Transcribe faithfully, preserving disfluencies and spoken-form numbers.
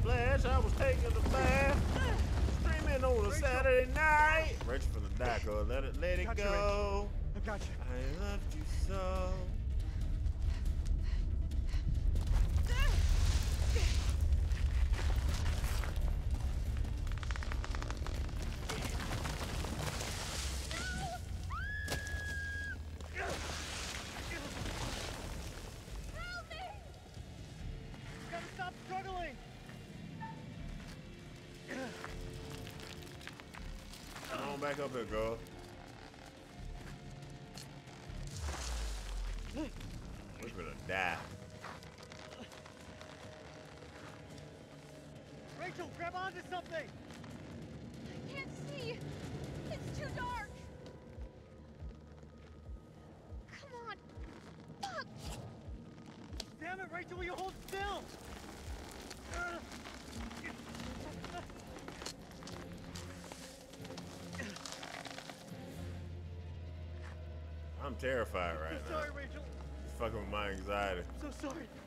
flash. I was taking a bath, streaming on a Rachel. Saturday night. Rachel from the die, cuz let it let it Got you, go. I got you. I loved you so. Gotta stop struggling! Come on back up here, girl. We're gonna die. Rachel, grab onto something! I can't see. It's too dark. Come on. Fuck. Damn it, Rachel, will you hold still? I'm terrified right I'm so now. sorry, Rachel. It's fucking with my anxiety. I'm so sorry.